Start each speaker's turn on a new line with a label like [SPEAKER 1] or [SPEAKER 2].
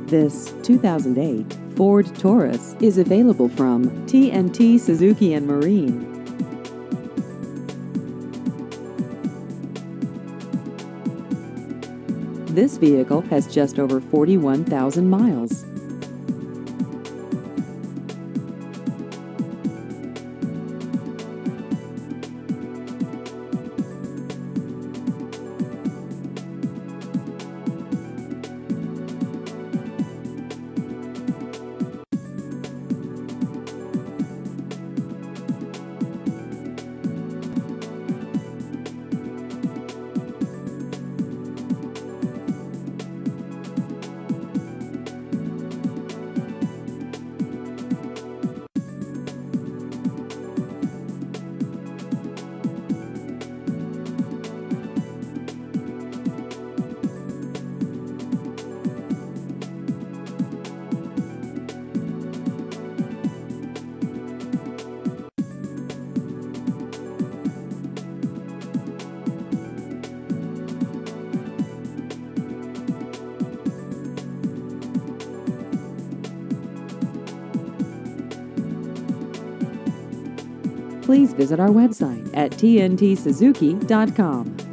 [SPEAKER 1] This 2008 Ford Taurus is available from TNT Suzuki and Marine. This vehicle has just over 41,000 miles. Please visit our website at tntsuzuki.com.